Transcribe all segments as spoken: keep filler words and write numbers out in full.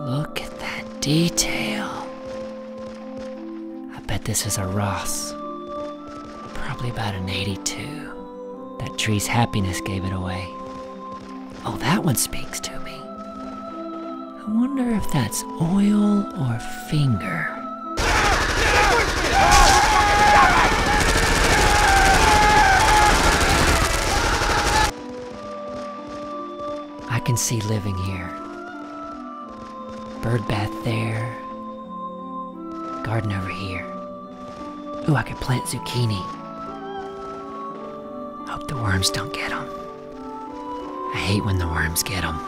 Look at that detail. I bet this is a Ross. Probably about an eighty-two. That tree's happiness gave it away. Oh, that one speaks to me. I wonder if that's oil or finger. I can see living here. Bird bath there. Garden over here. Ooh, I could plant zucchini. Hope the worms don't get them. I hate when the worms get them.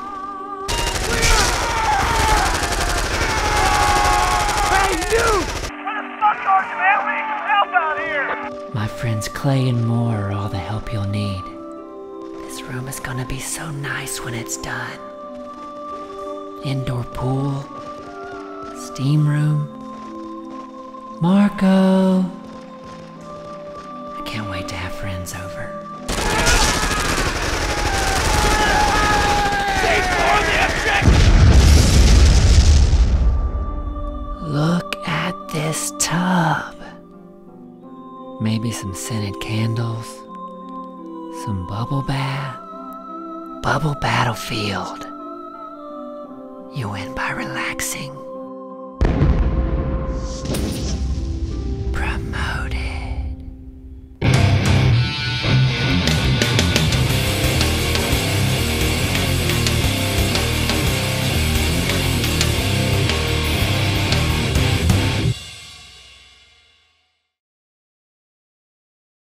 Hey, you! Where the fuck are you, man? We need some help out here! My friends Clay and Moore are all the help you'll need. This room is gonna be so nice when it's done. Indoor pool, steam room. Marco! I can't wait to have friends over. Look at this tub. Maybe some scented candles, some bubble bath. Bubble battlefield. You win by relaxing.